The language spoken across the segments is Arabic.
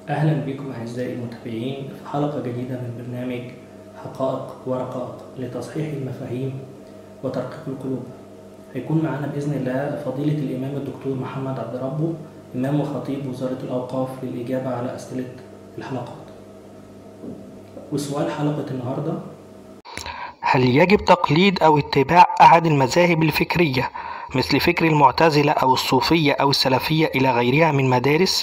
أهلا بكم أعزائي المتابعين في حلقة جديدة من برنامج حقائق ورقائق لتصحيح المفاهيم وترقيق القلوب. هيكون معنا بإذن الله فضيلة الإمام الدكتور محمد عبد ربه، إمام وخطيب وزارة الأوقاف، للإجابة على أسئلة الحلقات. وسؤال حلقة النهاردة: هل يجب تقليد أو اتباع أحد المذاهب الفكرية مثل فكر المعتزلة أو الصوفية أو السلفية إلى غيرها من مدارس؟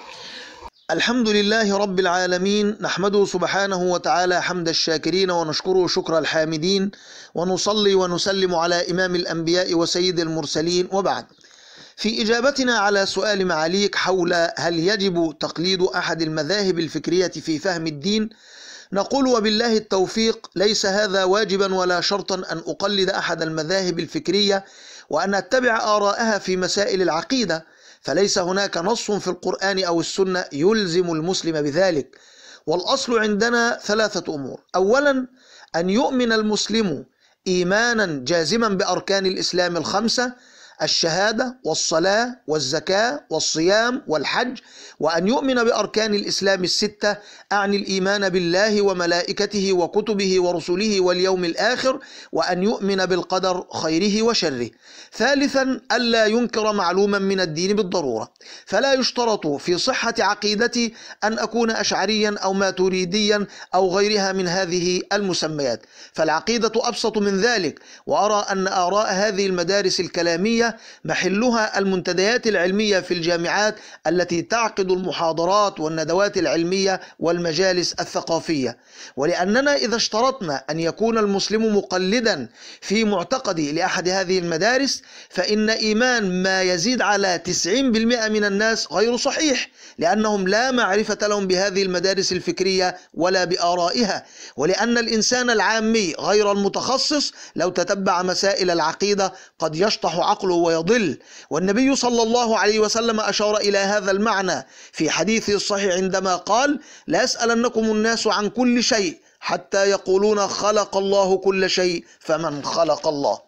الحمد لله رب العالمين، نحمده سبحانه وتعالى حمد الشاكرين ونشكره شكر الحامدين، ونصلي ونسلم على إمام الأنبياء وسيد المرسلين، وبعد. في إجابتنا على سؤال معاليك حول هل يجب تقليد أحد المذاهب الفكرية في فهم الدين، نقول وبالله التوفيق: ليس هذا واجبا ولا شرطا أن أقلد أحد المذاهب الفكرية وأن أتبع آراءها في مسائل العقيدة، فليس هناك نص في القرآن أو السنة يلزم المسلم بذلك. والأصل عندنا ثلاثة أمور: أولا، أن يؤمن المسلم إيمانا جازما بأركان الإسلام الخمسة: الشهادة والصلاة والزكاة والصيام والحج، وأن يؤمن بأركان الإسلام الستة، أعني الإيمان بالله وملائكته وكتبه ورسله واليوم الآخر، وأن يؤمن بالقدر خيره وشره. ثالثا، ألا ينكر معلوما من الدين بالضرورة، فلا يشترط في صحة عقيدتي أن أكون أشعريا أو ماتريديا أو غيرها من هذه المسميات، فالعقيدة أبسط من ذلك. وأرى أن آراء هذه المدارس الكلامية محلها المنتديات العلمية في الجامعات التي تعقد المحاضرات والندوات العلمية والمجالس الثقافية. ولأننا إذا اشترطنا أن يكون المسلم مقلدا في معتقده لأحد هذه المدارس، فإن إيمان ما يزيد على 90% من الناس غير صحيح، لأنهم لا معرفة لهم بهذه المدارس الفكرية ولا بآرائها. ولأن الإنسان العامي غير المتخصص لو تتبع مسائل العقيدة قد يشطح عقله ويضل. والنبي صلى الله عليه وسلم أشار إلى هذا المعنى في حديثه الصحيح عندما قال: لا يسألنكم الناس عن كل شيء حتى يقولون خلق الله كل شيء فمن خلق الله.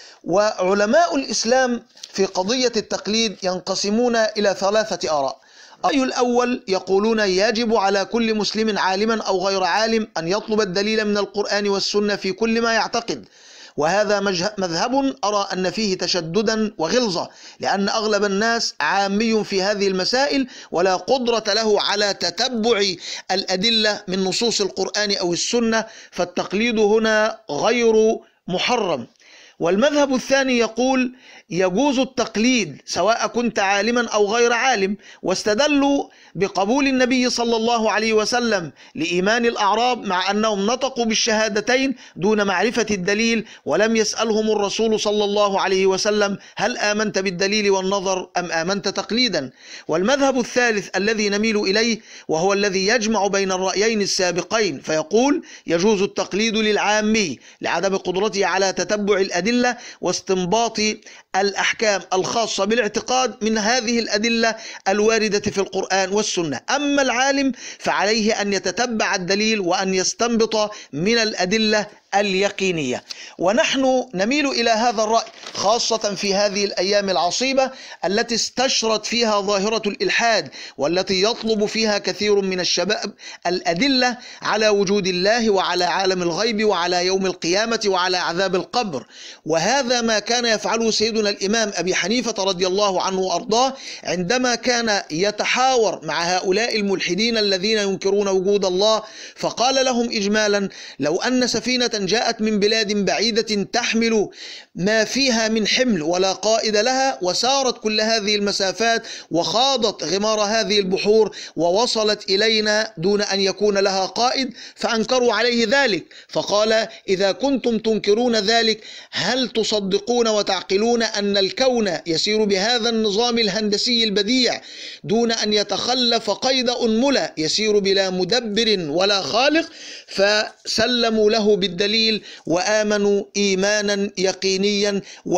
وعلماء الإسلام في قضية التقليد ينقسمون إلى ثلاثة آراء. الرأي الأول يقولون يجب على كل مسلم عالما أو غير عالم أن يطلب الدليل من القرآن والسنة في كل ما يعتقد، وهذا مذهب أرى أن فيه تشددا وغلظة، لأن أغلب الناس عامي في هذه المسائل ولا قدرة له على تتبع الأدلة من نصوص القرآن أو السنة، فالتقليد هنا غير محرم. والمذهب الثاني يقول يجوز التقليد سواء كنت عالما أو غير عالم، واستدلوا بقبول النبي صلى الله عليه وسلم لإيمان الأعراب مع أنهم نطقوا بالشهادتين دون معرفة الدليل، ولم يسألهم الرسول صلى الله عليه وسلم: هل آمنت بالدليل والنظر أم آمنت تقليدا؟ والمذهب الثالث الذي نميل إليه وهو الذي يجمع بين الرأيين السابقين، فيقول يجوز التقليد للعامي لعدم قدرته على تتبع الأدلة واستنباط الأحكام الخاصة بالاعتقاد من هذه الأدلة الواردة في القرآن والسنة. أما العالم فعليه أن يتتبع الدليل وأن يستنبط من الأدلة اليقينية. ونحن نميل إلى هذا الرأي خاصة في هذه الأيام العصيبة التي استشرت فيها ظاهرة الإلحاد، والتي يطلب فيها كثير من الشباب الأدلة على وجود الله وعلى عالم الغيب وعلى يوم القيامة وعلى عذاب القبر. وهذا ما كان يفعله سيدنا الإمام أبي حنيفة رضي الله عنه وأرضاه عندما كان يتحاور مع هؤلاء الملحدين الذين ينكرون وجود الله، فقال لهم إجمالا: لو أن سفينة جاءت من بلاد بعيدة تحمل ما فيها من حمل ولا قائد لها، وسارت كل هذه المسافات وخاضت غمار هذه البحور ووصلت إلينا دون أن يكون لها قائد، فأنكروا عليه ذلك، فقال: إذا كنتم تنكرون ذلك هل تصدقون وتعقلون أن الكون يسير بهذا النظام الهندسي البديع دون أن يتخلف قيد أنملة، يسير بلا مدبر ولا خالق؟ فسلموا له بالدليل وآمنوا إيمانا يقينيا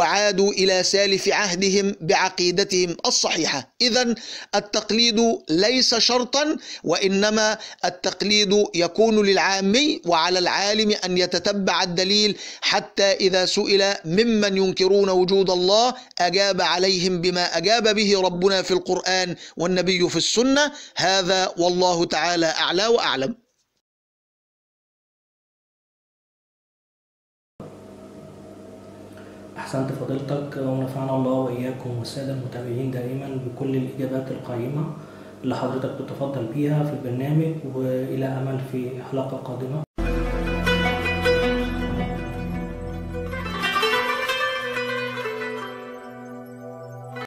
وعادوا إلى سالف عهدهم بعقيدتهم الصحيحة. إذن التقليد ليس شرطا، وإنما التقليد يكون للعامي، وعلى العالم أن يتتبع الدليل حتى إذا سئل ممن ينكرون وجود الله أجاب عليهم بما أجاب به ربنا في القرآن والنبي في السنة. هذا والله تعالى أعلى وأعلم. أحسنت فضيلتك، ونفعنا الله وإياكم والسادة المتابعين دائما بكل الإجابات القيمة اللي حضرتك بتفضل بيها في البرنامج، وإلى أمل في حلقة قادمة.